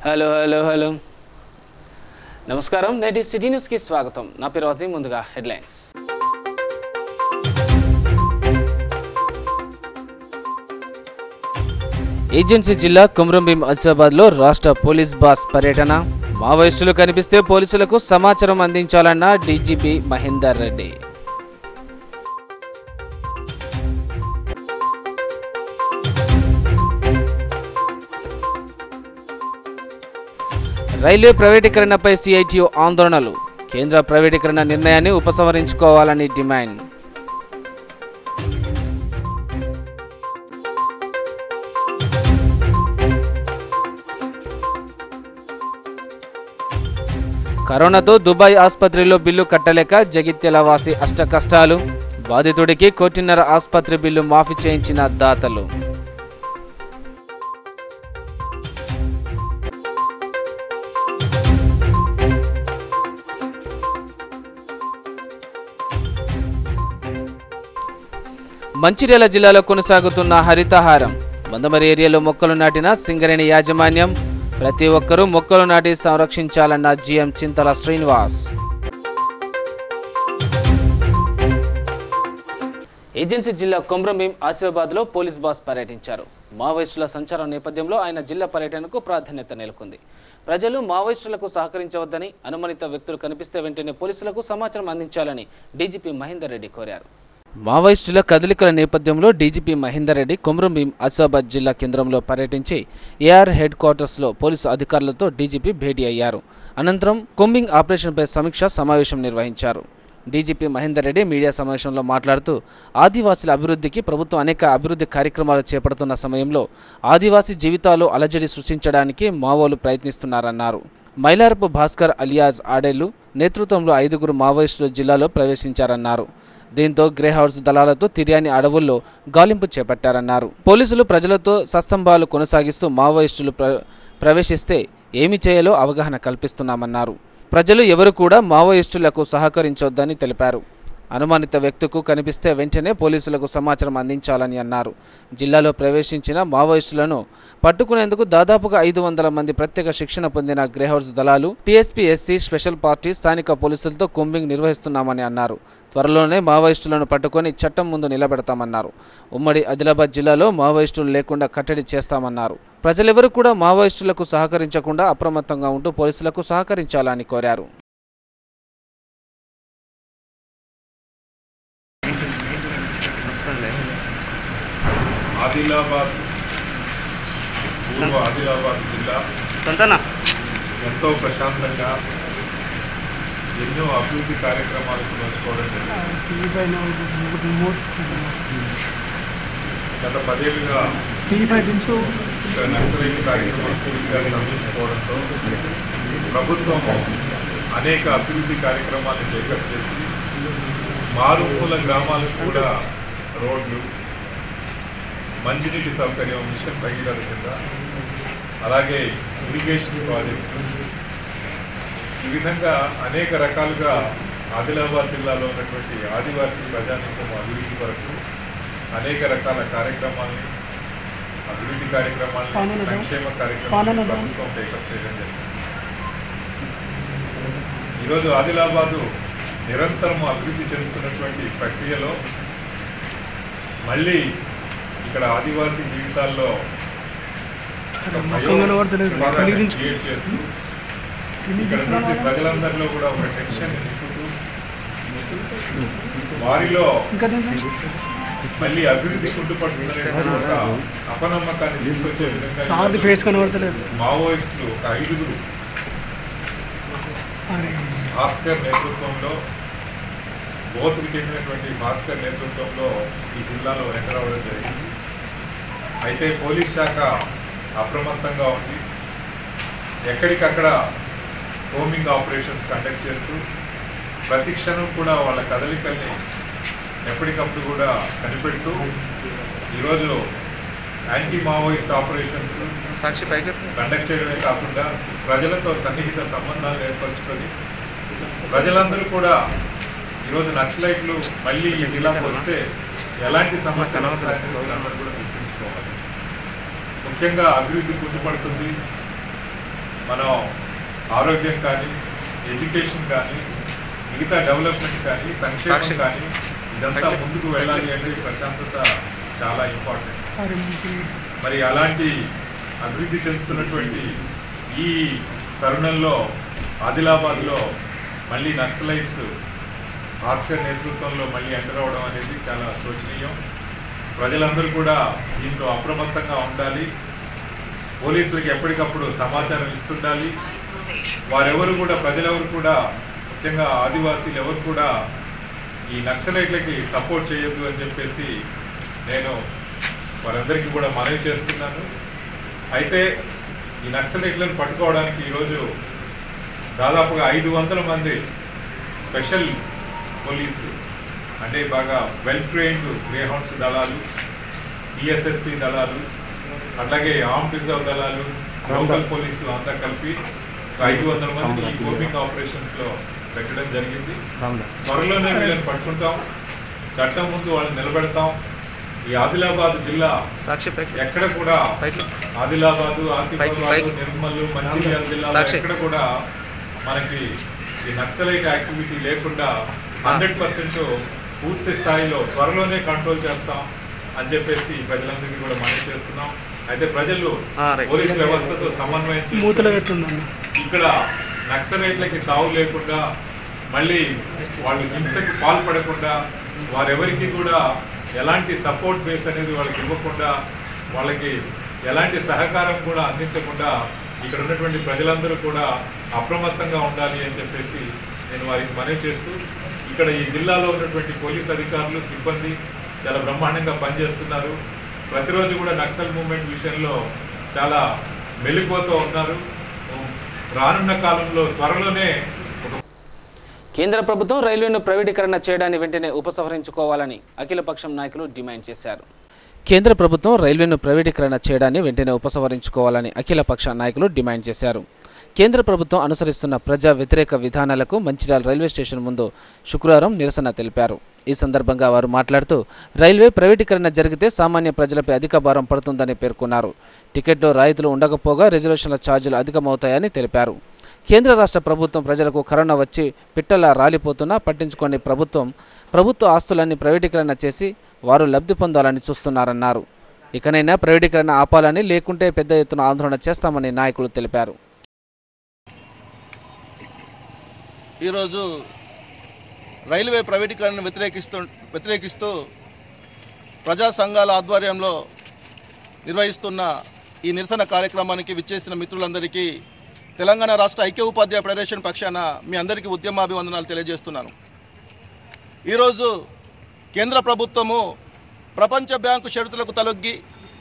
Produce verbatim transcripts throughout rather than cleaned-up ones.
Hello hello hello నమస్కారం నేటి city news కి స్వాగతం నా పేరు అజీం ముందుగా హెడ్లైన్స్ ఏజెన్సీ జిల్లా కొమరంభీం ఆసిఫాబాద్ లో రాష్ట్ర పోలీస్ బాస్ పర్యటన మావోయిస్టులు కనిపిస్తే పోలీసులకు సమాచారం అందించాలన్న డీజీపీ మహేందర్ రెడ్డి రైల్వే ప్రైవేటీకరణపై సిఐటియు ఆందోళనలు కేంద్ర ప్రైవేటీకరణ నిర్ణయాన్ని ఉపసంహరించుకోవాలని డిమాండ్ కరోనాతో దుబాయ్ ఆసుపత్రిలో బిల్లు కట్టలేక జగిత్యాల వాసి అష్ట కష్టాలు బాధితుడికి కోటిన్నర ఆసుపత్రి బిల్లు మాఫీ చేయించిన దాతలు మంచిర్యాల జిల్లాలో కొనసాగుతున్న హరితహారం మందమరి ఏరియాలో మొక్కలు నాటిన సింగరేణి యాజమాన్యం ప్రతి ఒక్కరూ మొక్కలు నాటి సంరక్షించాలన్న జీఎం చింతల శ్రీనివాస్ ఏజెన్సీ జిల్లా కొమరంభీం ఆసిఫాబాద్ లో పోలీస్ బాస్ పర్యటించారు మావోయిస్టుల సంచారం నేపథ్యంలో ఆయన జిల్లా పర్యటనకు ప్రాధాన్యత నెలకొంది ప్రజలు మావోయిస్టులకు సహకరించవద్దని అనుమానిత వ్యక్తులు కనిపిస్తే వెంటనే పోలీసులకు సమాచారం అందించాలని డీజీపీ మహేందర్ రెడ్డి కోరారు మావోయిస్టుల కదలికల నేపథ్యంలో డీజీపీ మహేందర్ రెడ్డి కొమరంభీం ఆసిఫాబాద్ జిల్లా కేంద్రంలో పర్యటించి ఏఆర్ హెడ్ క్వార్టర్స్లో పోలీసు అధికారులతో డీజీపీ భేటీ అయ్యారు అనంతరం కొమ్మింగ్ ఆపరేషన్పై సమీక్ష సమావేశం నిర్వహించారు డీజీపీ మహేందర్ రెడ్డి మీడియా సమావేశంలో మాట్లాడుతూ ఆదివాసీల అభివృద్ధికి ప్రభుత్వం అనేక అభివృద్ధి కార్యక్రమాలు చేపడుతున్న సమయంలో ఆదివాసీ జీవితాలు అలజడి సృష్టించడానికి మావోలు ప్రయత్నిస్తున్నారన్నారు మైలారపు భాస్కర్ అలియాజ్ ఆడేలు నేతృత్వంలో ఐదుగురు మావోయిస్టులు జిల్లాలో ప్రవేశించారన్నారు దీంతో గ్రేహౌస్ దళాలతో తిర్యాని అడవుల్లో గాలింపు చేపట్టారన్నారు పోలీసులు ప్రజలతో సత్సంబాలు కొనసాగిస్తూ మావోయిస్టులు ప్ర ప్రవేశిస్తే ఏమి చేయాలో అవగాహన కల్పిస్తున్నామన్నారు ప్రజలు ఎవరు కూడా మావోయిస్టులకు సహకరించొద్దని తెలిపారు అనుమానిత వ్యక్తికు కనిపిస్తే వెంటనే పోలీసులకు సమాచారం అందించాలని అన్నారు జిల్లాలో ప్రవేశించిన మావోయిస్టులను పట్టుకునేందుకు దాదాపుగా ఐదు వందల మంది ప్రత్యేక శిక్షణ పొందిన గ్రేహౌస్ దళాలు టీఎస్పీఎస్సీ స్పెషల్ పార్టీ స్థానిక పోలీసులతో కుంబింగ్ నిర్వహిస్తున్నామని అన్నారు త్వరలోనే మావోయిస్టులను పట్టుకొని చట్టం ముందు నిలబెడతామన్నారు ఉమ్మడి ఆదిలాబాద్ జిల్లాలో మావోయిస్టులు లేకుండా కట్టడి చేస్తామన్నారు ప్రజలెవరూ కూడా మావోయిస్టులకు సహకరించకుండా అప్రమత్తంగా ఉంటూ పోలీసులకు సహకరించాలని కోరారు ఆదిలాబాద్ పూర్వ ఆదిలాబాద్ జిల్లా సంతన ఎంతో ప్రశాంతంగా ఎన్నో అభివృద్ధి కార్యక్రమాలకు నోచుకోవడం గత పదేళ్ళుగా నక్సలైట్ కార్యక్రమాలు పూర్తిగా స్పందించుకోవడంతో ప్రభుత్వం అనేక అభివృద్ధి కార్యక్రమాలను టేకప్ చేసి మారుమూల గ్రామాలకు కూడా రోడ్లు మంచినీటి సౌకర్యం మిషన్ భగీరథ కింద అలాగే ఇరిగేషన్ ప్రాజెక్ట్స్ ఈ విధంగా అనేక రకాలుగా ఆదిలాబాద్ జిల్లాలో ఉన్నటువంటి ఆదివాసీ ప్రజానీకం అభివృద్ధి వరకు అనేక రకాల కార్యక్రమాలని అభివృద్ధి కార్యక్రమాలని సంక్షేమ కార్యక్రమాలను ప్రభుత్వం టేకప్ చేయడం జరిగింది ఈరోజు ఆదిలాబాదు నిరంతరం అభివృద్ధి చెందుతున్నటువంటి ప్రక్రియలో మళ్ళీ ఇక్కడ ఆదివాసీ జీవితాల్లో క్రియేట్ చేస్తూ ఇక్కడ నుండి ప్రజలందరిలో కూడా ఒక టెన్షన్ నింపుతూ వారిలో మళ్ళీ అభివృద్ధి కుంటుపడుతుందనే ఒక అపనమ్మకాన్ని తీసుకొచ్చే విధంగా మావోయిస్టులు ఒక ఐదుగురు భాస్కర్ నేతృత్వంలో బోత్కు చెందినటువంటి భాస్కర్ నేతృత్వంలో ఈ జిల్లాలో ఎంటర్ అవ్వడం జరిగింది అయితే పోలీస్ శాఖ అప్రమత్తంగా ఉంది ఎక్కడికక్కడ కోమింగ్ ఆపరేషన్స్ కండక్ట్ చేస్తూ ప్రతి క్షణం కూడా వాళ్ళ కదలికల్ని ఎప్పటికప్పుడు కూడా కనిపెడుతూ ఈరోజు యాంటీ మావోయిస్ట్ ఆపరేషన్స్ సాక్షి కండక్ట్ చేయడమే కాకుండా ప్రజలతో సన్నిహిత సంబంధాలు ఏర్పరచుకొని ప్రజలందరూ కూడా ఈరోజు నక్సలైట్లు మళ్ళీ ఈ జిల్లాకు వస్తే ఎలాంటి సమస్యలు వస్తాయని అందరూ కూడా గుర్తుంచుకోవాలి. ముఖ్యంగా అభివృద్ధి కుంటుపడుతుంది, మనం ఆరోగ్యం కానీ, ఎడ్యుకేషన్ కానీ, మిగతా డెవలప్మెంట్ కానీ, సంక్షేమం కానీ ఇదంతా ముందుకు వెళ్ళాలి అంటే ప్రశాంతత చాలా ఇంపార్టెంట్. మరి అలాంటి అభివృద్ధి చెందుతున్నటువంటి ఈ తరుణంలో ఆదిలాబాద్లో మళ్ళీ నక్సలైట్స్ భాస్కర్ నేతృత్వంలో మళ్ళీ ఎంటర్ అవ్వడం అనేది చాలా శోచనీయం. ప్రజలందరూ కూడా దీంట్లో అప్రమత్తంగా ఉండాలి. పోలీసులకు ఎప్పటికప్పుడు సమాచారం ఇస్తుండాలి. వారెవరు కూడా ప్రజలెవరు కూడా ముఖ్యంగా ఆదివాసీలు ఎవరు కూడా ఈ నక్సలైట్లకి సపోర్ట్ చేయొద్దు అని చెప్పేసి నేను వారందరికీ కూడా మనవి చేస్తున్నాను. అయితే ఈ నక్సలైట్లను పట్టుకోవడానికి ఈరోజు దాదాపుగా ఐదు వందల మంది స్పెషల్ పోలీసు అంటే బాగా వెల్ ట్రైన్డ్ గ్రేహౌండ్స్ దళాలు, ఈఎస్ఎస్పి దళాలు, అట్లాగే ఆర్మ్డ్ రిజర్వ్ దళాలు, లోకల్ పోలీసులు అంతా కలిపి ఐదు వందల మంది ఈ కోపింగ్ ఆపరేషన్స్లో పెట్టడం జరిగింది. త్వరలోనే వీళ్ళని పట్టుకుంటాం, చట్టం ముందు వాళ్ళని నిలబెడతాం. ఈ ఆదిలాబాద్ జిల్లా ఎక్కడ కూడా ఆదిలాబాదు, ఆసిఫాబాదు, నిర్మల్, మంచిర్యాల జిల్లాలో ఎక్కడ కూడా మనకి ఈ నక్సలైట్ యాక్టివిటీ లేకుండా హండ్రెడ్ పర్సెంట్ పూర్తి స్థాయిలో త్వరలోనే కంట్రోల్ చేస్తాం అని చెప్పేసి ప్రజలందరికీ కూడా మనవి చేస్తున్నాం. అయితే ప్రజలు పోలీస్ వ్యవస్థతో సమన్వయం చేసి ఇక్కడ నక్సలైట్లకి తావు లేకుండా మళ్ళీ వాళ్ళు హింసకు పాల్పడకుండా వారెవరికి కూడా ఎలాంటి సపోర్ట్ బేస్ అనేది వాళ్ళకి ఇవ్వకుండా వాళ్ళకి ఎలాంటి సహకారం కూడా అందించకుండా ఇక్కడ ఉన్నటువంటి ప్రజలందరూ కూడా అప్రమత్తంగా ఉండాలి అని చెప్పేసి నేను వారికి మనవి చేస్తూ ఇక్కడ ఈ జిల్లాలో ఉన్నటువంటి పోలీస్ అధికారులు, సిబ్బంది చాలా బ్రహ్మాండంగా పనిచేస్తున్నారు. ప్రతిరోజు కూడా నక్సల్ మూవ్మెంట్ విషయంలో చాలా మెలుగుతూ ఉన్నారు. రానున్న కాలంలో త్వరలోనే కేంద్ర ప్రభుత్వం రైల్వేను ప్రైవేటీకరణ చేయడాన్ని వెంటనే ఉపసంహరించుకోవాలని అఖిలపక్షం నాయకులు డిమాండ్ చేశారు. కేంద్ర ప్రభుత్వం రైల్వేను ప్రైవేటీకరణ చేయడాన్ని వెంటనే ఉపసంహరించుకోవాలని అఖిలపక్ష నాయకులు డిమాండ్ చేశారు. కేంద్ర ప్రభుత్వం అనుసరిస్తున్న ప్రజా వ్యతిరేక విధానాలకు మంచిర్యాల రైల్వే స్టేషన్ ముందు శుక్రవారం నిరసన తెలిపారు. ఈ సందర్భంగా వారు మాట్లాడుతూ రైల్వే ప్రైవేటీకరణ జరిగితే సామాన్య ప్రజలపై అధిక భారం పడుతుందని పేర్కొన్నారు. టికెట్లో రాయితీలు ఉండకపోగా రిజర్వేషన్ల ఛార్జీలు అధికమవుతాయని తెలిపారు. కేంద్ర రాష్ట్ర ప్రభుత్వం ప్రజలకు కరోనా వచ్చి పిట్టలా రాలిపోతున్నా పట్టించుకోని ప్రభుత్వం ప్రభుత్వ ఆస్తులన్నీ ప్రైవేటీకరణ చేసి వారు లబ్ధి పొందాలని చూస్తున్నారన్నారు. ఇకనైనా ప్రైవేటీకరణ ఆపాలని, లేకుంటే పెద్ద ఎత్తున ఆందోళన చేస్తామని నాయకులు తెలిపారు. ఈరోజు రైల్వే ప్రైవేటీకరణను వ్యతిరేకిస్తూ వ్యతిరేకిస్తూ ప్రజా సంఘాల ఆధ్వర్యంలో నిర్వహిస్తున్న ఈ నిరసన కార్యక్రమానికి విచ్చేసిన మిత్రులందరికీ తెలంగాణ రాష్ట్ర ఐక్య ఉపాధ్యాయ ఫెడరేషన్ పక్షాన మీ అందరికీ ఉద్యమాభివందనాలు తెలియజేస్తున్నాను. ఈరోజు కేంద్ర ప్రభుత్వము ప్రపంచ బ్యాంకు షరతులకు తలొగ్గి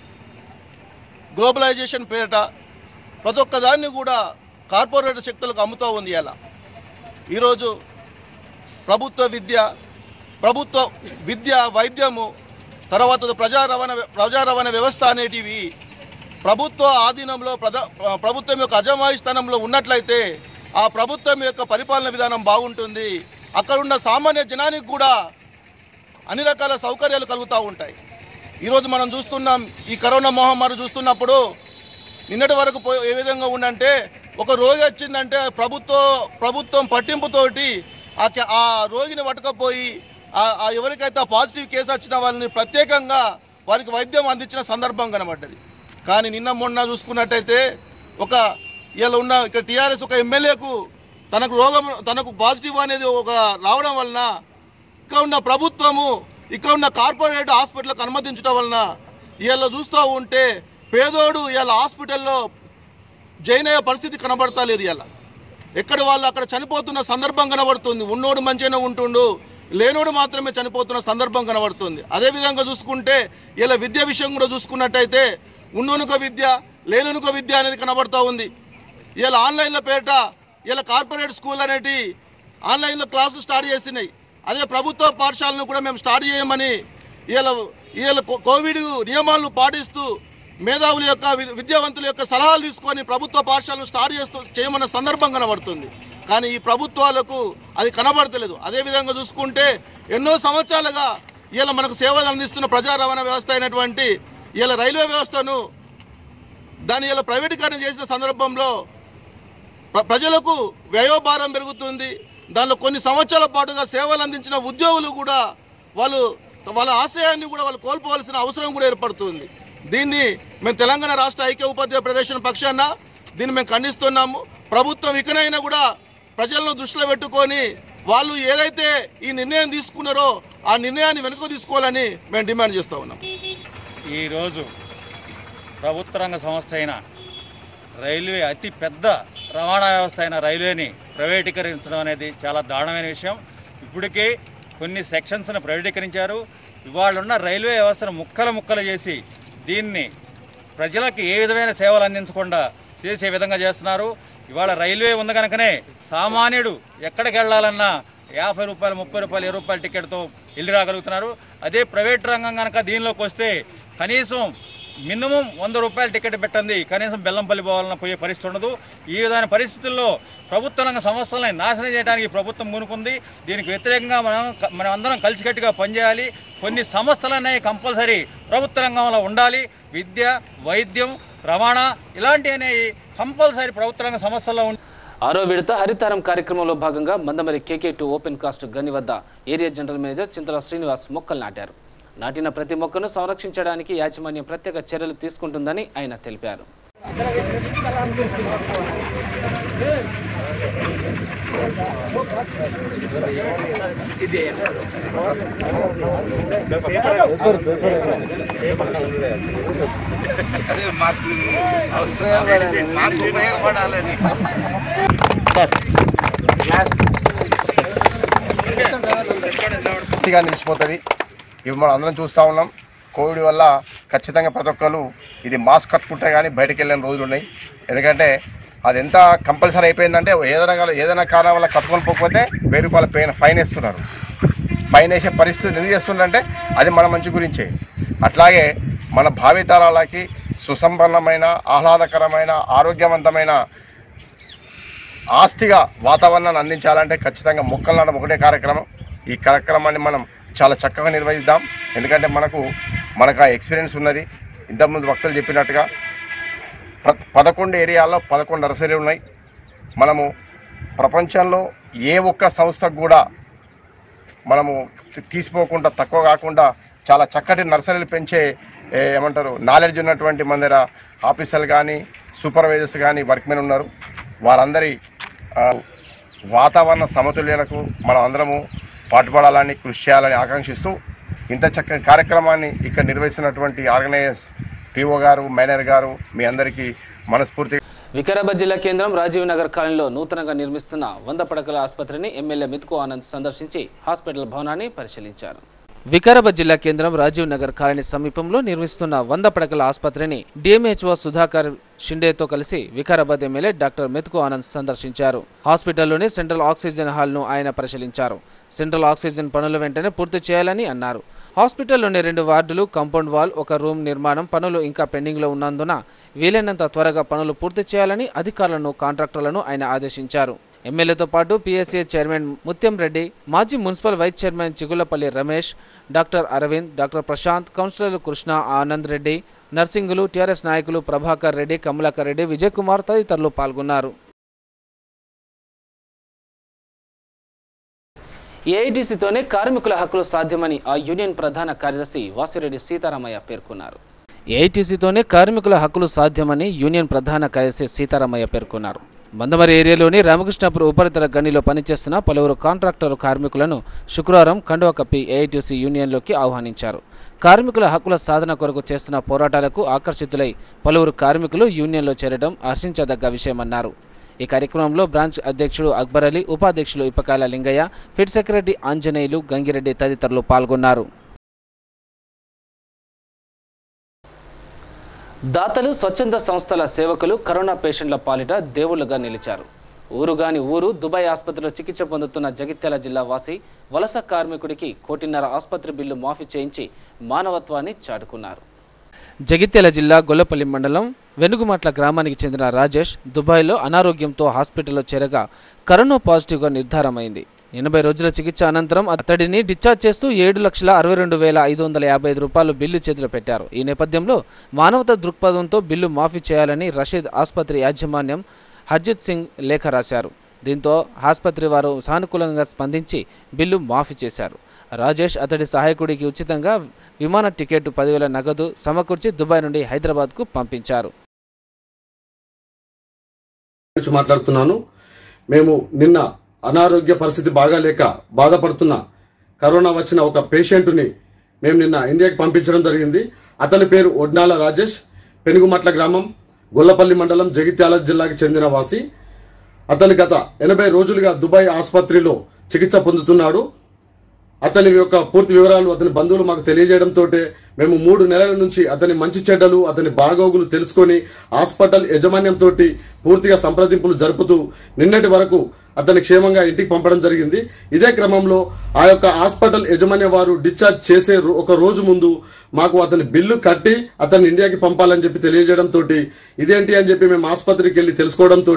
గ్లోబలైజేషన్ పేరిట ప్రతి ఒక్కదాన్ని కూడా కార్పొరేట్ శక్తులకు అమ్ముతూ ఉంది. అలా ఈరోజు ప్రభుత్వ విద్య, ప్రభుత్వ విద్య, వైద్యము, తర్వాత ప్రజా రవాణా ప్రజా రవాణా వ్యవస్థ అనేటివి ప్రభుత్వ ఆధీనంలో ప్రజా ప్రభుత్వం యొక్క అజమాయి స్థానంలో ఉన్నట్లయితే ఆ ప్రభుత్వం యొక్క పరిపాలన విధానం బాగుంటుంది. అక్కడున్న సామాన్య జనానికి కూడా అన్ని రకాల సౌకర్యాలు కలుగుతూ ఉంటాయి. ఈరోజు మనం చూస్తున్నాం, ఈ కరోనా మహమ్మారి చూస్తున్నప్పుడు నిన్నటి వరకు ఏ విధంగా ఉందంటే ఒక రోగి వచ్చిందంటే ప్రభుత్వ ప్రభుత్వం పట్టింపుతోటి ఆ ఆ రోగిని పట్టుకపోయి ఆ ఎవరికైతే పాజిటివ్ కేసు వచ్చిన వాళ్ళని ప్రత్యేకంగా వారికి వైద్యం అందించిన సందర్భం కనబడ్డది. కానీ నిన్న మొన్న చూసుకున్నట్టయితే ఒక ఇలా ఉన్న ఇక్కడ టీఆర్ఎస్ ఒక ఎమ్మెల్యేకు తనకు రోగం తనకు పాజిటివ్ అనేది ఒక రావడం వలన ఇక్కడ ఉన్న ప్రభుత్వము ఇక్కడ ఉన్న కార్పొరేట్ హాస్పిటల్కి అనుమతించడం వలన ఇలా చూస్తూ ఉంటే పేదోడు ఇలా హాస్పిటల్లో జాయిన్ అయ్యే పరిస్థితి కనబడతా లేదు. ఇలా ఎక్కడ వాళ్ళు అక్కడ చనిపోతున్న సందర్భం కనబడుతుంది. ఉన్నోడు మంచిగానే ఉంటుండు, లేనోడు మాత్రమే చనిపోతున్న సందర్భం కనబడుతుంది. అదేవిధంగా చూసుకుంటే ఇలా విద్య విషయం కూడా చూసుకున్నట్టయితే ఉన్నోనుక విద్య, లేనునుక విద్య అనేది కనబడుతూ ఉంది. ఇలా ఆన్లైన్లో పేట ఇలా కార్పొరేట్ స్కూల్ అనేటి ఆన్లైన్లో క్లాసులు స్టార్ట్ చేసినాయి. అదే ప్రభుత్వ పాఠశాలను కూడా మేము స్టార్ట్ చేయమని ఇలా ఇలా కోవిడ్ నియమాలను పాటిస్తూ మేధావుల యొక్క విద్యావంతుల యొక్క సలహాలు తీసుకొని ప్రభుత్వ పాఠశాలను స్టార్ట్ చేస్తూ చేయమన్న సందర్భం కనబడుతుంది. కానీ ఈ ప్రభుత్వాలకు అది కనబడతలేదు. అదేవిధంగా చూసుకుంటే ఎన్నో సంవత్సరాలుగా ఇలా మనకు సేవలు అందిస్తున్న ప్రజా రవాణా వ్యవస్థ అయినటువంటి ఇలా రైల్వే వ్యవస్థను దాన్ని ఇలా ప్రైవేటీకరణ చేసిన సందర్భంలో ప్ర ప్రజలకు వ్యయోభారం పెరుగుతుంది. దానిలో కొన్ని సంవత్సరాల పాటుగా సేవలు అందించిన ఉద్యోగులు కూడా వాళ్ళు వాళ్ళ ఆశయాన్ని కూడా వాళ్ళు కోల్పోవాల్సిన అవసరం కూడా ఏర్పడుతుంది. దీన్ని మేము తెలంగాణ రాష్ట్ర ఐక్య ఉపాధ్యాయ ఫెడరేషన్ పక్షాన దీన్ని మేము ఖండిస్తున్నాము. ప్రభుత్వం ఇకనైనా కూడా ప్రజలను దృష్టిలో పెట్టుకొని వాళ్ళు ఏదైతే ఈ నిర్ణయం తీసుకున్నారో ఆ నిర్ణయాన్ని వెనుక తీసుకోవాలని మేము డిమాండ్ చేస్తూ ఉన్నాం. ఈరోజు ప్రభుత్వ రంగ సంస్థ అయిన రైల్వే అతి పెద్ద రవాణా వ్యవస్థ అయిన రైల్వేని ప్రైవేటీకరించడం అనేది చాలా దారుణమైన విషయం. ఇప్పటికే కొన్ని సెక్షన్స్ని ప్రైవేటీకరించారు. ఇవాళ ఉన్న రైల్వే వ్యవస్థను ముక్కలు ముక్కలు చేసి దీన్ని ప్రజలకు ఏ విధమైన సేవలు అందించకుండా చేసే విధంగా చేస్తున్నారు. ఇవాళ రైల్వే ఉంది కనుకనే సామాన్యుడు ఎక్కడికి వెళ్ళాలన్నా యాభై రూపాయలు ముప్పై రూపాయలు ఇరవై రూపాయల టికెట్తో వెళ్ళి రాగలుగుతున్నారు. అదే ప్రైవేట్ రంగం కనుక దీనిలోకి వస్తే కనీసం మినిమం వంద రూపాయల టికెట్ పెట్టండి, కనీసం బెల్లంపల్లి పోవాలన్న పోయే పరిస్థితి ఉండదు. ఈ విధమైన పరిస్థితుల్లో ప్రభుత్వ రంగ సంస్థలని నాశనం చేయడానికి ప్రభుత్వం పూనుకుంది. దీనికి వ్యతిరేకంగా మనం మనం అందరం కలిసికట్టుగా పనిచేయాలి. కొన్ని సంస్థలు అనేవి కంపల్సరీ ప్రభుత్వ రంగంలో ఉండాలి. విద్య, వైద్యం, రవాణా ఇలాంటివి కంపల్సరీ ప్రభుత్వ రంగ సంస్థల్లో ఉండాలి. ఆరో విడత హరితారం కార్యక్రమంలో భాగంగా Mandamarri KK two open cast గని వద్ద area general manager Chintala Srinivas మొక్కలు నాటారు. నాటిన ప్రతి మొక్కను సంరక్షించడానికి యాజమాన్యం ప్రత్యేక చర్యలు తీసుకుంటుందని ఆయన తెలిపారు. నిలిచిపోతుంది. ఇవి మనం అందరం చూస్తూ ఉన్నాం. కోవిడ్ వల్ల ఖచ్చితంగా ప్రతి ఒక్కరు ఇది మాస్క్ కట్టుకుంటే కానీ బయటకు వెళ్ళిన రోజులు ఉన్నాయి. ఎందుకంటే అది ఎంత కంపల్సరీ అయిపోయిందంటే ఏదైనా ఏదైనా కారణం వల్ల కట్టుకొని పోకపోతే వెయ్యి రూపాయల పైన ఫైన్ వేస్తున్నారు. ఫైన్ వేసే పరిస్థితి ఎందుకు చేస్తుందంటే అది మన మంచి గురించే. అట్లాగే మన భావితరాలకి సుసంపన్నమైన, ఆహ్లాదకరమైన, ఆరోగ్యవంతమైన ఆస్తిగా వాతావరణాన్ని అందించాలంటే ఖచ్చితంగా మొక్కలు నాటడం ఒకటే కార్యక్రమం. ఈ కార్యక్రమాన్ని మనం చాలా చక్కగా నిర్వహిద్దాం. ఎందుకంటే మనకు మనకు ఆ ఎక్స్పీరియన్స్ ఉన్నది. ఇంతకుముందు వక్తలు చెప్పినట్టుగా ప్ర పదకొండు ఏరియాల్లో పదకొండు నర్సరీలు ఉన్నాయి. మనము ప్రపంచంలో ఏ ఒక్క సంస్థకు కూడా మనము తీసిపోకుండా, తక్కువ కాకుండా చాలా చక్కటి నర్సరీలు పెంచే ఏమంటారు నాలెడ్జ్ ఉన్నటువంటి మన దగ్గర ఆఫీసర్లు కానీ సూపర్వైజర్స్ కానీ వర్క్మెన్ ఉన్నారు. వారందరి వాతావరణ సమతుల్యతకు మనం అందరము పాటుపడాలని, కృషి చేయాలని ఆకాంక్షిస్తూ ఇంత చక్కని కార్యక్రమాన్ని ఇక్కడ నిర్వహిస్తున్నటువంటి ఆర్గనైజర్స్ పీఓ గారు, మేనేజర్ గారు మీ అందరికీ మనస్ఫూర్తి. వికారాబాద్ జిల్లా కేంద్రం రాజీవ్ నగర్ కాలనీలో నూతనంగా నిర్మిస్తున్న వంద పడకల ఆసుపత్రిని ఎమ్మెల్యే మిత్కు ఆనంద్ సందర్శించి హాస్పిటల్ భవనాన్ని పరిశీలించారు. వికారాబాద్ జిల్లా కేంద్రం రాజీవ్ నగర్ కాలనీ సమీపంలో నిర్మిస్తున్న వంద పడకల ఆసుపత్రిని డిఎంహెచ్ఓ సుధాకర్ షిండేతో కలిసి వికారాబాద్ ఎమ్మెల్యే డాక్టర్ మిత్కు ఆనంద్ సందర్శించారు. హాస్పిటల్లోని సెంట్రల్ ఆక్సిజన్ హాల్ను ఆయన పరిశీలించారు. సెంట్రల్ ఆక్సిజన్ పనులు వెంటనే పూర్తి చేయాలని అన్నారు. హాస్పిటల్లోని రెండు వార్డులు, కాంపౌండ్ వాల్, ఒక రూమ్ నిర్మాణం పనులు ఇంకా పెండింగ్లో ఉన్నందున వీలైనంత త్వరగా పనులు పూర్తి చేయాలని అధికారులను, కాంట్రాక్టర్లను ఆయన ఆదేశించారు. ఎమ్మెల్యేతో పాటు పీఎస్ఏ చైర్మన్ ముత్యం రెడ్డి, మాజీ municipal vice chairman Chigullapalli Ramesh, doctor Aravind, doctor Prashanth, కౌన్సిలర్లు కృష్ణ, ఆనంద్ రెడ్డి, నర్సింగులు, టీఆర్ఎస్ నాయకులు ప్రభాకర్ రెడ్డి, కమలాకర్ రెడ్డి, విజయ్ కుమార్ తదితరులు పాల్గొన్నారు. ఏఐటీసీతోనే కార్మికుల హక్కులు సాధ్యమని ఆ యూనియన్ ప్రధాన కార్యదర్శి వాసిరెడ్డి సీతారామయ్య పేర్కొన్నారు. ఏఐటీసీతోనే కార్మికుల హక్కులు సాధ్యమని యూనియన్ ప్రధాన కార్యదర్శి సీతారామయ్య పేర్కొన్నారు. మందమరి ఏరియాలోని రామకృష్ణాపూర్ ఉపరితల గనిలో పనిచేస్తున్న పలువురు కాంట్రాక్టర్ కార్మికులను శుక్రవారం కండువ కప్పి ఏఐటీసీ యూనియన్లోకి ఆహ్వానించారు. కార్మికుల హక్కుల సాధన కొరకు చేస్తున్న పోరాటాలకు ఆకర్షితులై పలువురు కార్మికులు యూనియన్లో చేరడం హర్షించదగ్గ విషయమన్నారు. ఈ కార్యక్రమంలో బ్రాంచ్ అధ్యక్షుడు అక్బర్ అలీ, ఉపాధ్యక్షులు ఇప్పకాల లింగయ్య, ఫిట్ సెక్రటరీ ఆంజనేయులు, గంగిరెడ్డి తదితరులు పాల్గొన్నారు. దాతలు, స్వచ్ఛంద సంస్థల సేవకులు కరోనా పేషెంట్ల పాలిట దేవుళ్లుగా నిలిచారు. ఊరుగాని ఊరు దుబాయ్ ఆసుపత్రిలో చికిత్స పొందుతున్న జగిత్యాల జిల్లా వాసి వలస కార్మికుడికి కోటిన్నర ఆసుపత్రి బిల్లు మాఫీ చేయించి మానవత్వాన్ని చాటుకున్నారు. జగిత్యాల జిల్లా గొల్లపల్లి మండలం వెనుగుమట్ల గ్రామానికి చెందిన రాజేష్ దుబాయ్లో అనారోగ్యంతో హాస్పిటల్లో చేరగా కరోనా పాజిటివ్గా నిర్ధారమైంది. ఎనభై రోజుల చికిత్స అనంతరం అతడిని డిశ్చార్జ్ చేస్తూ ఏడు లక్షల అరవై రెండు వేల ఐదు వందల యాభై ఐదు రూపాయలు బిల్లు చేతిలో పెట్టారు. ఈ నేపథ్యంలో మానవతా దృక్పథంతో బిల్లు మాఫీ చేయాలని రషీద్ ఆసుపత్రి యాజమాన్యం హర్జిత్ సింగ్ లేఖ రాశారు. దీంతో ఆసుపత్రి వారు సానుకూలంగా స్పందించి బిల్లు మాఫీ చేశారు. రాజేష్ అతడి సహాయకుడికి ఉచితంగా విమాన టికెట్ పదివేల నగదు సమకూర్చి దుబాయ్ నుండి హైదరాబాద్కు పంపించారు. మాట్లాడుతున్నాను. మేము నిన్న అనారోగ్య పరిస్థితి బాగాలేక బాధపడుతున్న కరోనా వచ్చిన ఒక పేషెంట్ని మేము నిన్న ఇండియాకి పంపించడం జరిగింది. అతని పేరు ఒడ్నాల రాజేష్, పెనుగుమట్ల గ్రామం, గొల్లపల్లి మండలం, జగిత్యాల జిల్లాకి చెందిన వాసి. అతని గత ఎనభై రోజులుగా దుబాయ్ ఆసుపత్రిలో చికిత్స పొందుతున్నాడు. అతని యొక్క పూర్తి వివరాలు అతని బంధువులు మాకు తెలియజేయడంతో మేము మూడు నెలల నుంచి అతని మంచి చెడ్డలు, అతని బాగోగులు తెలుసుకొని హాస్పిటల్ యాజమాన్యంతో పూర్తిగా సంప్రదింపులు జరుపుతూ నిన్నటి వరకు అతని క్షేమంగా ఇంటికి పంపడం జరిగింది. ఇదే క్రమంలో ఆ యొక్క హాస్పిటల్ యాజమాన్య వారు డిశ్చార్జ్ చేసే ఒక రోజు ముందు మాకు అతని బిల్లు కట్టి అతన్ని ఇండియాకి పంపాలని చెప్పి తెలియజేయడంతో ఇదేంటి అని చెప్పి మేము ఆసుపత్రికి వెళ్ళి తెలుసుకోవడంతో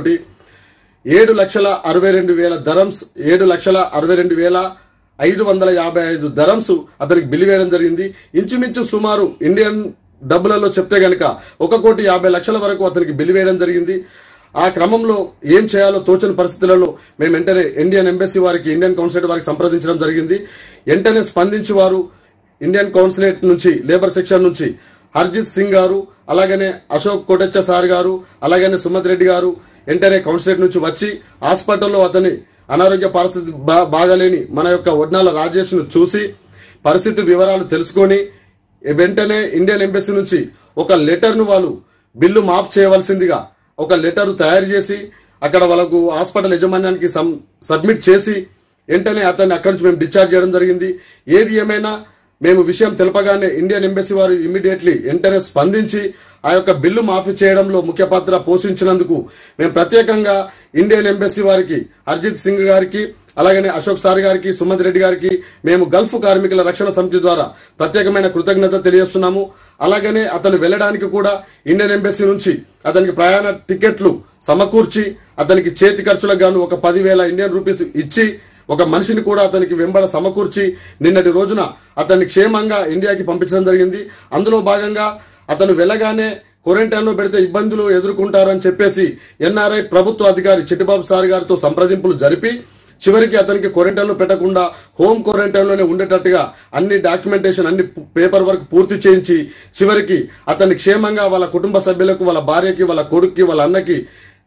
ఏడు లక్షల అరవై రెండు వేల ధరమ్స్ ఏడు లక్షల అరవై రెండు వేల ఐదు వందల యాభై ఐదు ధరమ్స్ అతనికి బిల్లు వేయడం జరిగింది. ఇంచుమించు సుమారు ఇండియన్ డబ్బులలో చెప్తే గనక ఒక కోటి యాభై లక్షల వరకు అతనికి బిల్లు వేయడం జరిగింది. ఆ క్రమంలో ఏం చేయాలో తోచని పరిస్థితులలో మేము వెంటనే ఇండియన్ ఎంబసీ వారికి, ఇండియన్ కౌన్సిలేట్ వారికి సంప్రదించడం జరిగింది. వెంటనే స్పందించి వారు ఇండియన్ కౌన్సిలేట్ నుంచి, లేబర్ సెక్షన్ నుంచి హర్జిత్ సింగ్ గారు, అలాగనే అశోక్ కోటెచ్చ సార్ గారు, అలాగనే సుమత్ రెడ్డి గారు వెంటనే కౌన్సిలేట్ నుంచి వచ్చి హాస్పిటల్లో అతని అనారోగ్య పరిస్థితి బా బాగలేని మన యొక్క ఒడ్నాల రాజేష్ను చూసి పరిస్థితి వివరాలు తెలుసుకొని వెంటనే ఇండియన్ ఎంబసీ నుంచి ఒక లెటర్ను వాళ్ళు బిల్లు మాఫ్ చేయవలసిందిగా ఒక లెటర్ తయారు చేసి అక్కడ వాళ్ళకు హాస్పిటల్ యాజమాన్యానికి సబ్మిట్ చేసి వెంటనే అతన్ని అక్కడి నుంచి మేము డిశ్చార్జ్ చేయడం జరిగింది. ఏది ఏమైనా మేము విషయం తెలపగానే ఇండియన్ ఎంబసీ వారు ఇమ్మీడియట్లీ వెంటనే స్పందించి ఆ యొక్క బిల్లు మాఫీ చేయడంలో ముఖ్య పాత్ర పోషించినందుకు మేము ప్రత్యేకంగా ఇండియన్ ఎంబసీ వారికి, హర్జిత్ సింగ్ గారికి, అలాగనే అశోక్ సార్ గారికి, సుమత్ రెడ్డి గారికి మేము గల్ఫ్ కార్మికుల రక్షణ సమితి ద్వారా ప్రత్యేకమైన కృతజ్ఞత తెలియజేస్తున్నాము. అలాగనే అతను వెళ్ళడానికి కూడా ఇండియన్ ఎంబసీ నుంచి అతనికి ప్రయాణ టికెట్లు సమకూర్చి అతనికి చేతి ఖర్చులకు గాను ఒక పదివేల ఇండియన్ రూపీస్ ఇచ్చి ఒక మనిషిని కూడా అతనికి వెంబడ సమకూర్చి నిన్నటి రోజున అతన్ని క్షేమంగా ఇండియాకి పంపించడం జరిగింది. అందులో భాగంగా అతను వెళ్ళగానే క్వారంటైన్లో పెడితే ఇబ్బందులు ఎదుర్కొంటారని చెప్పేసి ఎన్ఆర్ఐ ప్రభుత్వ అధికారి చిట్టిబాబు సార్ గారితో సంప్రదింపులు జరిపి చివరికి అతనికి క్వారంటైన్లో పెట్టకుండా హోమ్ క్వారంటైన్లోనే ఉండేటట్టుగా అన్ని డాక్యుమెంటేషన్, అన్ని పేపర్ వర్క్ పూర్తి చేయించి చివరికి అతన్ని క్షేమంగా వాళ్ళ కుటుంబ సభ్యులకు, వాళ్ళ భార్యకి, వాళ్ళ కొడుక్కి, వాళ్ళ అన్నకి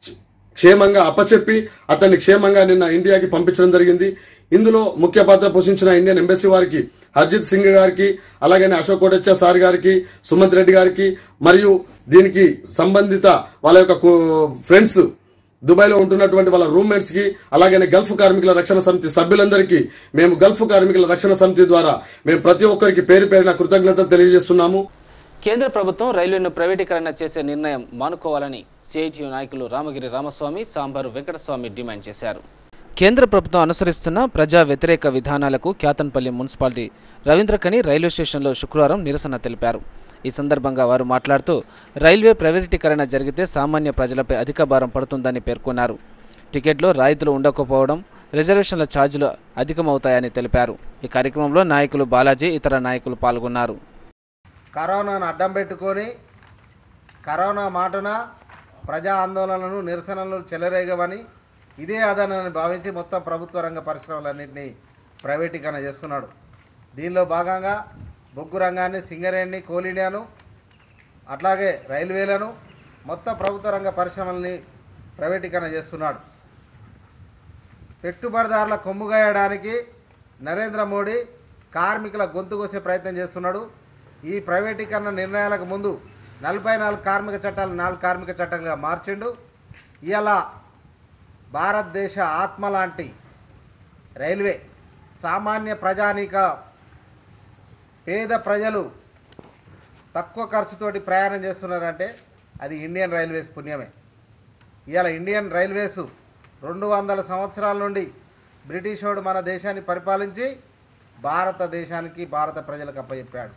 క్షేమంగా అప్పచెప్పి అతన్ని క్షేమంగా నిన్న ఇండియాకి పంపించడం జరిగింది. ఇందులో ముఖ్య పాత్ర పోషించిన ఇండియన్ ఎంబసీ వారికి, హర్జిత్ సింగ్ గారికి, అలాగనే అశోక్ కోటెచ్చ సార్ గారికి, సుమంత్ రెడ్డి గారికి, మరియు దీనికి సంబంధిత వాళ్ళ యొక్క ఫ్రెండ్స్, దుబాయ్లో ఉంటున్నటువంటి వాళ్ళ రూమ్మేట్స్ కి, అలాగనే గల్ఫ్ కార్మికుల రక్షణ సమితి సభ్యులందరికీ మేము గల్ఫ్ కార్మికుల రక్షణ సమితి ద్వారా మేము ప్రతి ఒక్కరికి పేరు పేరున కృతజ్ఞత తెలియజేస్తున్నాము. కేంద్ర ప్రభుత్వం రైల్వేను ప్రైవేటీకరణ చేసే నిర్ణయం మానుకోవాలని సిఐటియు నాయకులు రామగిరి రామస్వామి, సాంబారు వెంకటస్వామి డిమాండ్ చేశారు. కేంద్ర ప్రభుత్వం అనుసరిస్తున్న ప్రజా వ్యతిరేక విధానాలకు క్యాతన్పల్లి మున్సిపాలిటీ రవీంద్రకని రైల్వే స్టేషన్లో శుక్రవారం నిరసన తెలిపారు. ఈ సందర్భంగా వారు మాట్లాడుతూ రైల్వే ప్రైవేటీకరణ జరిగితే సామాన్య ప్రజలపై అధిక భారం పడుతుందని పేర్కొన్నారు. టికెట్లో రాయితీలు ఉండకపోవడం, రిజర్వేషన్ల ఛార్జీలు అధికమవుతాయని తెలిపారు. ఈ కార్యక్రమంలో నాయకులు బాలాజీ, ఇతర నాయకులు పాల్గొన్నారు. కరోనాను అడ్డం పెట్టుకొని కరోనా మాటన ప్రజా ఆందోళనలను, నిరసనలు చెలరేగవని ఇదే ఆధారాన్ని భావించి మొత్తం ప్రభుత్వ రంగ పరిశ్రమలన్నింటినీ ప్రైవేటీకరణ చేస్తున్నాడు. దీనిలో భాగంగా బొగ్గు రంగాన్ని, సింగరేణిని, కోల్ ఇండియాను, అట్లాగే రైల్వేలను, మొత్తం ప్రభుత్వ రంగ పరిశ్రమల్ని ప్రైవేటీకరణ చేస్తున్నాడు. పెట్టుబడిదారుల కొమ్ముగాయడానికి నరేంద్ర మోడీ కార్మికుల గొంతు కోసే ప్రయత్నం చేస్తున్నాడు. ఈ ప్రైవేటీకరణ నిర్ణయాలకు ముందు నలభై నాలుగు కార్మిక చట్టాలు నాలుగు కార్మిక చట్టాలుగా మార్చిండు. ఇలా భారతదేశ ఆత్మ లాంటి రైల్వే సామాన్య ప్రజానీక పేద ప్రజలు తక్కువ ఖర్చుతోటి ప్రయాణం చేస్తున్నారంటే అది ఇండియన్ రైల్వేస్ పుణ్యమే. ఇవాళ ఇండియన్ రైల్వేసు రెండు వందల సంవత్సరాల నుండి బ్రిటిష్ వాడు మన దేశాన్ని పరిపాలించి భారతదేశానికి, భారత ప్రజలకు అప్పచెప్పాడు.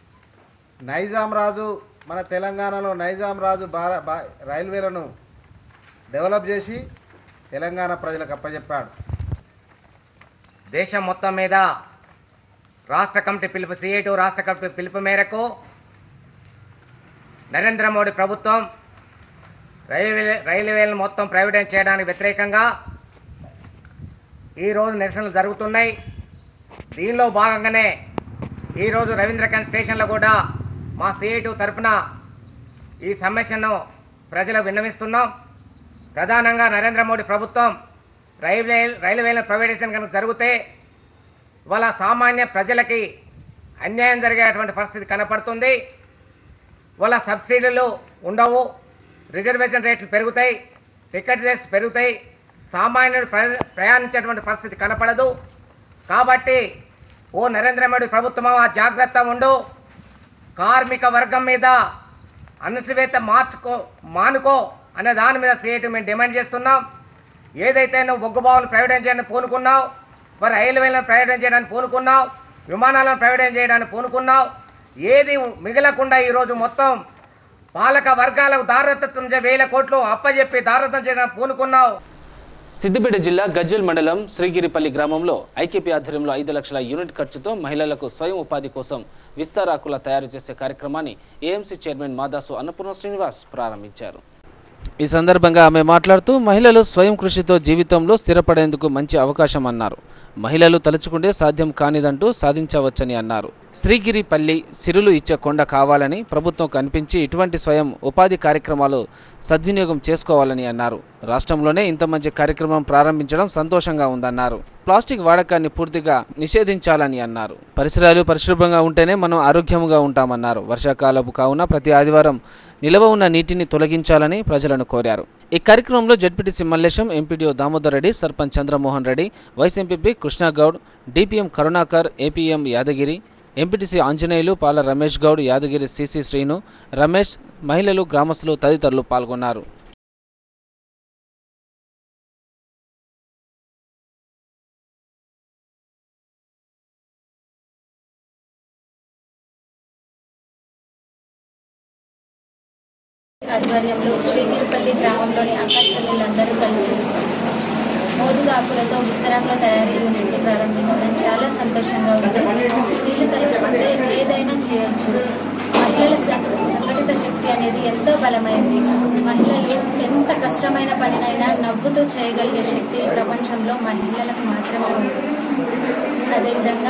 నైజాం రాజు మన తెలంగాణలో నైజాం రాజు భార రైల్వేలను డెవలప్ చేసి తెలంగాణ ప్రజలకు అప్పచెప్పాడు. దేశం మొత్తం మీద రాష్ట్ర కమిటీ పిలుపు సిఐటి రాష్ట్ర కమిటీ పిలుపు మేరకు నరేంద్ర మోడీ ప్రభుత్వం రైల్వే రైల్వేలను మొత్తం ప్రైవేటైజ్ చేయడానికి వ్యతిరేకంగా ఈరోజు నిరసనలు జరుగుతున్నాయి. దీనిలో భాగంగానే ఈరోజు రవీంద్రఖండ్ స్టేషన్లో కూడా మా సిఐటి తరఫున ఈ సమస్యను ప్రజలకు విన్నవిస్తున్నాం. ప్రధానంగా నరేంద్ర మోడీ ప్రభుత్వం రైల్వే రైల్వేల ప్రైవేటైజేషన్ కనుక జరిగితే ఇవాళ సామాన్య ప్రజలకి అన్యాయం జరిగేటువంటి పరిస్థితి కనపడుతుంది. ఇవాళ సబ్సిడీలు ఉండవు, రిజర్వేషన్ రేట్లు పెరుగుతాయి, టికెట్ రేట్స్ పెరుగుతాయి, సామాన్యుడు ప్రయాణించేటువంటి పరిస్థితి కనపడదు. కాబట్టి ఓ నరేంద్ర మోడీ ప్రభుత్వం ఆ జాగ్రత్త ఉండు, కార్మిక వర్గం మీద అణచివేత మార్చుకో మానుకో అనే దాని మీద సిఐటి మేము డిమాండ్ చేస్తున్నాం. ఏదైతే నువ్వు బొగ్గుబావులను ప్రైవేటైజ్ చేయడానికి పూనుకున్నావు, మరి రైల్వేలను ప్రైవేటైజ్ చేయడానికి పూనుకున్నావు, విమానాలను ప్రైవేటైజ్ చేయడానికి పూనుకున్నావు, ఏది మిగలకుండా ఈరోజు మొత్తం పాలక వర్గాలకు దారదత్తం వేల కోట్లు అప్పజెప్పి దారదత్తం చేయడానికి పూనుకున్నావు. సిద్దిపేట జిల్లా గజ్వెల్ మండలం శ్రీగిరిపల్లి గ్రామంలో ఐకేపీ ఆధ్వర్యంలో ఐదు లక్షల యూనిట్ ఖర్చుతో మహిళలకు స్వయం ఉపాధి కోసం విస్తారాకుల తయారు చేసే కార్యక్రమాన్ని ఏఎంసీ చైర్మన్ మాదాసు అన్నపూర్ణ శ్రీనివాస్ ప్రారంభించారు. ఈ సందర్భంగా ఆమె మాట్లాడుతూ మహిళలు స్వయం కృషితో జీవితంలో స్థిరపడేందుకు మంచి అవకాశం అన్నారు. మహిళలు తలుచుకుంటే సాధ్యం కానిదంటూ సాధించవచ్చని అన్నారు. శ్రీగిరిపల్లి సిరులు ఇచ్చే కొండ కావాలని ప్రభుత్వం కనిపించి ఇటువంటి స్వయం ఉపాధి కార్యక్రమాలు సద్వినియోగం చేసుకోవాలని అన్నారు. రాష్ట్రంలోనే ఇంత మంచి కార్యక్రమం ప్రారంభించడం సంతోషంగా ఉందన్నారు. ప్లాస్టిక్ వాడకాన్ని పూర్తిగా నిషేధించాలని అన్నారు. పరిసరాలు పరిశుభ్రంగా ఉంటేనే మనం ఆరోగ్యంగా ఉంటామన్నారు. వర్షాకాలపు కావున ప్రతి ఆదివారం నిలవ ఉన్న నీటిని తొలగించాలని ప్రజలను కోరారు. ఈ కార్యక్రమంలో ZPTC Mallesham, MPDO Damodar Reddy, sarpanch Chandramohan Reddy, vice MPP Krishnagoud, DPM Karunakar, APM Yadagiri, MPTC Anjaneyulu, Pala Ramesh Goud, Yadagiri CC Srinu, Ramesh, మహిళలు, గ్రామస్తులు తదితరులు పాల్గొన్నారు. ఆధ్వర్యంలో శ్రీగిరిపల్లి గ్రామంలోని అక్క చెల్లెళ్ళందరూ కలిసి మోదుగు ఆకులతో విస్తరాకుల తయారీ యూనిట్ని ప్రారంభించడం చాలా సంతోషంగా ఉంది. స్త్రీలు తలుచుకుంటే ఏదైనా చేయొచ్చు. మహిళల సంఘటిత శక్తి అనేది ఎంతో బలమైంది. మహిళలు ఎంత కష్టమైన పనినైనా నవ్వుతూ చేయగలిగే శక్తి ఈ ప్రపంచంలో మహిళలకు మాత్రమే ఉంది. అదేవిధంగా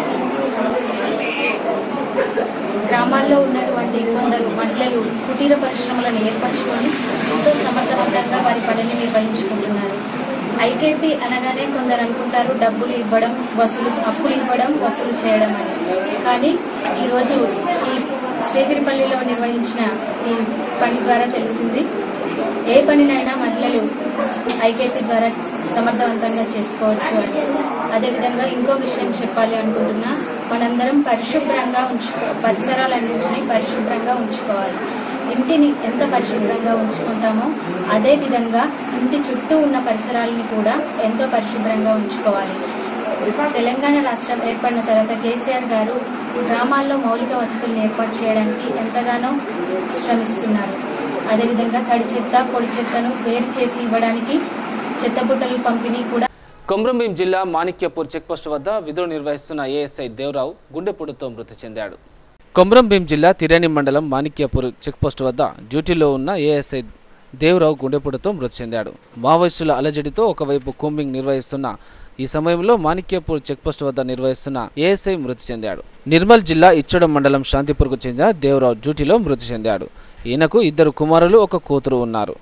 గ్రామాల్లో ఉన్నటువంటి కొందరు మహిళలు కుటీర పరిశ్రమలను ఏర్పరచుకొని ఎంతో సమర్థవంతంగా వారి పనిని నిర్వహించుకుంటున్నారు. ఐకేపీ అనగానే కొందరు అనుకుంటారు డబ్బులు ఇవ్వడం, వసూలు అప్పులు ఇవ్వడం, వసూలు చేయడం అని. కానీ ఈరోజు ఈ శ్రీగిరిపల్లిలో నిర్వహించిన ఈ పని ద్వారా తెలిసింది ఏ పనినైనా మహిళలు ఐకేపీ ద్వారా సమర్థవంతంగా చేసుకోవచ్చు అని. అదేవిధంగా ఇంకో విషయం చెప్పాలి అనుకుంటున్నా, మనందరం పరిశుభ్రంగా ఉంచుకో పరిసరాలన్నింటినీ పరిశుభ్రంగా ఉంచుకోవాలి. ఇంటిని ఎంత పరిశుభ్రంగా ఉంచుకుంటామో అదేవిధంగా ఇంటి చుట్టూ ఉన్న పరిసరాలని కూడా ఎంతో పరిశుభ్రంగా ఉంచుకోవాలి. తెలంగాణ రాష్ట్రం ఏర్పడిన తర్వాత కేసీఆర్ గారు గ్రామాల్లో మౌలిక వసతులను ఏర్పాటు చేయడానికి ఎంతగానో శ్రమిస్తున్నారు. అదేవిధంగా తడి చెత్త, పొడి చెత్తను వేరు చేసి ఇవ్వడానికి చెత్తబుట్టల పంపిణీ కూడా. కొమ్రంభీం జిల్లా మాణిక్యపూర్ చెక్పోస్టు వద్ద విధులు నిర్వహిస్తున్న ఏఎస్ఐ దేవరావు గుండెపోటుతో మృతి చెందాడు. కొమ్రంభీం జిల్లా తిరేని మండలం మాణిక్యపూర్ చెక్పోస్టు వద్ద డ్యూటీలో ఉన్న ఏఎస్ఐ దేవరావు గుండెపోటుతో మృతి చెందాడు. మావోయిస్టుల అలజడితో ఒకవైపు కూంబింగ్ నిర్వహిస్తున్న ఈ సమయంలో మాణిక్యపూర్ చెక్పోస్టు వద్ద నిర్వహిస్తున్న ఏఎస్ఐ మృతి చెందాడు. నిర్మల్ జిల్లా ఇచ్చడం మండలం శాంతిపూర్కు చెందిన దేవరావు డ్యూటీలో మృతి చెందాడు. ఈయనకు ఇద్దరు కుమారులు, ఒక కూతురు ఉన్నారు.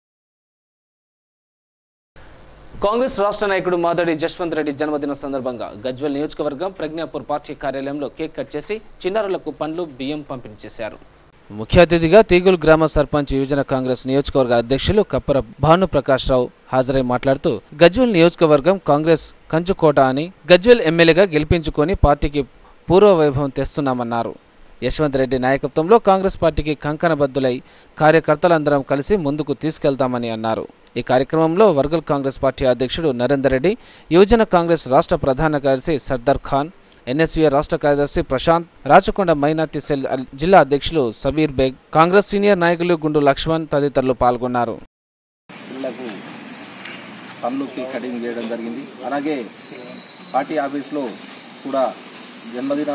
కాంగ్రెస్ రాష్ట్ర నాయకుడు మాదడి జశ్వంత్ రెడ్డి జన్మదిన సందర్భంగా గజ్వెల్ నియోజకవర్గం ప్రజ్ఞాపూర్ పార్టీ కార్యాలయంలో కేక్ కట్ చేసి చిన్నారులకు పండ్లు, బియ్యం పంపిణీ చేశారు. ముఖ్య అతిథిగా తీగుల్ గ్రామ సర్పంచ్ యువజన కాంగ్రెస్ నియోజకవర్గ అధ్యక్షులు కప్పర భానుప్రకాష్ రావు హాజరై మాట్లాడుతూ గజ్వెల్ నియోజకవర్గం కాంగ్రెస్ కంచుకోట అని, గజ్వెల్ ఎమ్మెల్యేగా గెలిపించుకొని పార్టీకి పూర్వ వైభవం తెస్తున్నామన్నారు. యశ్వంత్ రెడ్డి నాయకత్వంలో కాంగ్రెస్ పార్టీకి కంకణబద్దులై కార్యకర్తలందరం కలిసి ముందుకు తీసుకెళ్తామని అన్నారు. ఈ కార్యక్రమంలో వర్గల్ కాంగ్రెస్ పార్టీ అధ్యక్షుడు నరేందర్ రెడ్డి, యువజన కాంగ్రెస్ రాష్ట్ర ప్రధాన కార్యదర్శి సర్దార్ ఖాన్, ఎన్ఎస్యూ రాష్ట్ర కార్యదర్శి ప్రశాంత్, రాచకొండ మైనార్టీ సెల్ జిల్లా అధ్యక్షులు సబీర్ బేగ్, కాంగ్రెస్ సీనియర్ నాయకులు గుండు లక్ష్మణ్ తదితరులు పాల్గొన్నారు. కటింగ్ చేయడం జరిగింది. అలాగే పార్టీ ఆఫీస్లో కూడా జన్మదిన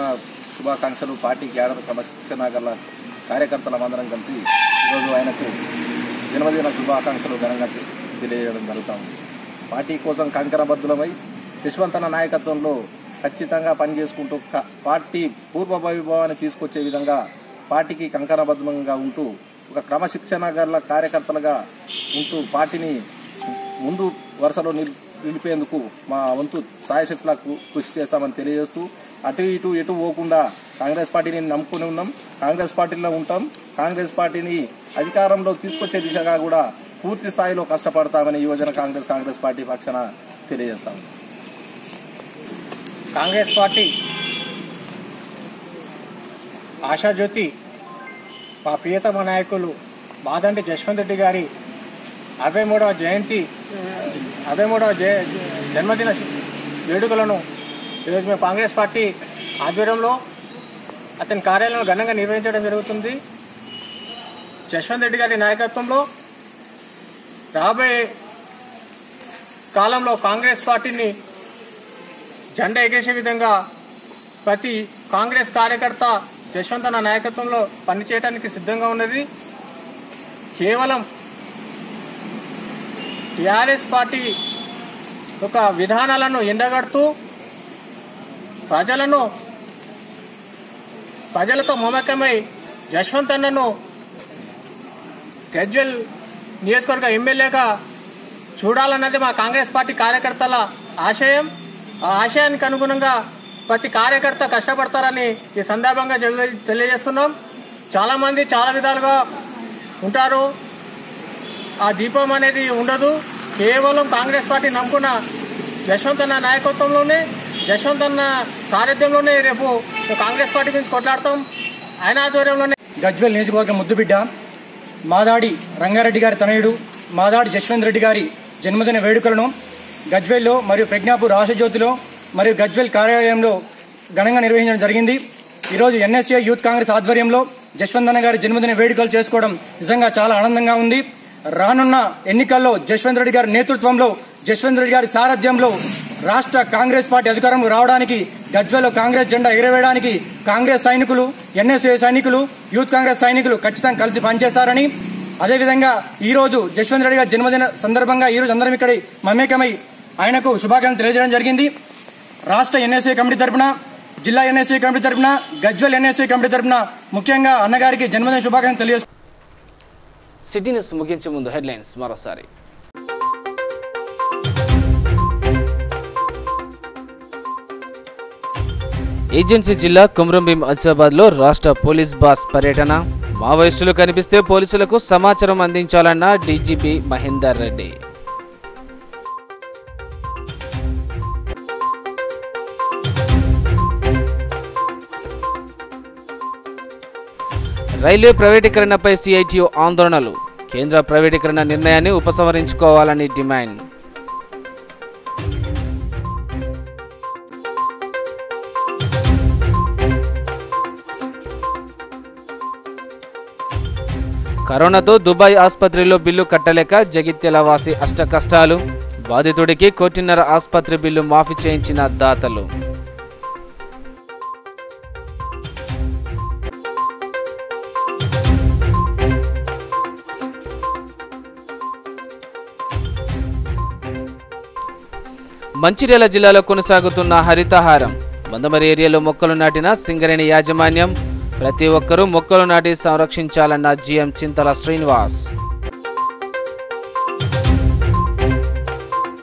శుభాకాంక్షలు పార్టీ క్యాడర్ క్రమశిక్షణ గల కార్యకర్తల అందరం కలిసి ఈరోజు ఆయనకు జన్మదిన శుభాకాంక్షలు ఘనంగా తెలియజేయడం జరుగుతుంది. పార్టీ కోసం కంకణబద్ధులమై యశ్వంత్ అన్న నాయకత్వంలో ఖచ్చితంగా పనిచేసుకుంటూ పార్టీ పూర్వ వైభవాన్ని తీసుకొచ్చే విధంగా పార్టీకి కంకణబద్ధంగా ఉంటూ ఒక క్రమశిక్షణ గల కార్యకర్తలుగా ఉంటూ పార్టీని ముందు వరుసలో నిలిపేందుకు మా వంతు సాయశక్తులకు కృషి చేస్తామని తెలియజేస్తూ అటు ఇటు ఎటు పోకుండా కాంగ్రెస్ పార్టీని నమ్ముకుని ఉన్నాం, కాంగ్రెస్ పార్టీలో ఉంటాం, కాంగ్రెస్ పార్టీని అధికారంలో తీసుకొచ్చే దిశగా కూడా పూర్తి స్థాయిలో కష్టపడతామని యువజన కాంగ్రెస్ కాంగ్రెస్ పార్టీ పక్షాన తెలియజేస్తాం. కాంగ్రెస్ పార్టీ ఆశాజ్యోతి మా ప్రియతమ నాయకులు మాదండి జశ్వంత్ రెడ్డి గారి అరవై మూడవ జయంతి అరవై మూడవ జయ జన్మదిన వేడుకలను ఈరోజు మేము కాంగ్రెస్ పార్టీ ఆధ్వర్యంలో అతని కార్యాలయంలో ఘనంగా నిర్వహించడం జరుగుతుంది. జశ్వంత్ రెడ్డి గారి నాయకత్వంలో రాబోయే కాలంలో కాంగ్రెస్ పార్టీని జెండా ఎగేసే విధంగా ప్రతి కాంగ్రెస్ కార్యకర్త జశ్వంత్ అన్న నాయకత్వంలో పనిచేయడానికి సిద్ధంగా ఉన్నది. కేవలం టీఆర్ఎస్ పార్టీ యొక్క విధానాలను ఎండగడుతూ ప్రజలను ప్రజలతో మమేకమై జశ్వంత్ అన్నను గజ్వెల్ నియోజకవర్గ ఎమ్మెల్యేగా చూడాలన్నది మా కాంగ్రెస్ పార్టీ కార్యకర్తల ఆశయం. ఆ ఆశయానికి అనుగుణంగా ప్రతి కార్యకర్త కష్టపడతారని ఈ సందర్భంగా తెలియజేస్తున్నాం. చాలామంది చాలా విధాలుగా ఉంటారు, ఆ దీపం అనేది ఉండదు. కేవలం కాంగ్రెస్ పార్టీ నమ్ముకున్న జశ్వంత్ అన్న నాయకత్వంలోనే జశ్వంత్ అన్న సారథ్యంలోనే రేపు కాంగ్రెస్ పార్టీ గురించి కొట్లాడతాం. ఆయన ఆధ్వర్యంలోనే గజ్వెల్ నియోజకవర్గం ముద్దుబిడ్డ మాదాడి రంగారెడ్డి గారి తనయుడు మాదాడి జశ్వంత్ రెడ్డి గారి జన్మదిన వేడుకలను గజ్వెల్లో మరియు ప్రజ్ఞాపూర్ ఆశజ్యోతిలో మరియు గజ్వెల్ కార్యాలయంలో ఘనంగా నిర్వహించడం జరిగింది. ఈరోజు ఎన్ఎస్ఏ యూత్ కాంగ్రెస్ ఆధ్వర్యంలో జశ్వంత్ అన్న గారి జన్మదిన వేడుకలు చేసుకోవడం నిజంగా చాలా ఆనందంగా ఉంది. రానున్న ఎన్నికల్లో జశ్వంత్ రెడ్డి గారి నేతృత్వంలో జశ్వంత్ రెడ్డి గారి సారథ్యంలో రాష్ట్ర కాంగ్రెస్ పార్టీ అధికారంలో రావడానికి గజ్వెల్లో కాంగ్రెస్ జెండా ఎగరవేయడానికి కాంగ్రెస్ సైనికులు, ఎన్ఎస్ఏ సైనికులు, యూత్ కాంగ్రెస్ సైనికులు ఖచ్చితంగా కలిసి పనిచేస్తారని, అదేవిధంగా ఈరోజు జశ్వంత్ రెడ్డి గారి జన్మదిన సందర్భంగా ఈరోజు అందరం ఇక్కడ మమేకమై ఆయనకు శుభాకాంక్షలు తెలియజేయడం జరిగింది. రాష్ట్ర ఎన్ఎస్ఏ కమిటీ తరఫున, జిల్లా ఎన్ఎస్ఏ కమిటీ తరఫున, గజ్వెల్ ఎన్ఎస్ఏ కమిటీ తరఫున ముఖ్యంగా అన్నగారికి జన్మదిన శుభాకాంక్షలు తెలియజేస్తారు. సిటీ న్యూస్ ముగించే ముందు హెడ్లైన్స్ మరోసారి. ఏజెన్సీ జిల్లా కుమ్రంభీం ఆసిఫాబాద్ లో రాష్ట్ర పోలీస్ బాస్ పర్యటన. మావోయిస్టులు కనిపిస్తే పోలీసులకు సమాచారం అందించాలన్న డీజీపీ మహేందర్ రెడ్డి. రైల్వే ప్రైవేటీకరణపై సిఐటియు ఆందోళనలు. కేంద్ర ప్రైవేటీకరణ నిర్ణయాన్ని ఉపసంహరించుకోవాలని డిమాండ్. కరోనాతో దుబాయ్ ఆసుపత్రిలో బిల్లు కట్టలేక జగిత్యాల వాసి అష్ట కష్టాలు. బాధితుడికి కోటిన్నర ఆసుపత్రి బిల్లు మాఫీ చేయించిన దాతలు. మంచిర్యాల జిల్లాలో కొనసాగుతున్న హరితహారం. మందమరి ఏరియాలో మొక్కలు నాటిన సింగరేణి యాజమాన్యం. ప్రతి ఒక్కరూ మొక్కలు నాటి సంరక్షించాలన్న జీఎం చింతల శ్రీనివాస్.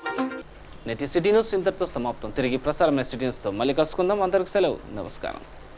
నేటి సిటీ న్యూస్ ఇంతటితో సమాప్తం. తిరిగి ప్రసారమైన సిటీ న్యూస్తో మళ్ళీ కలుసుకుందాం. అందరికీ సెలవు. నమస్కారం.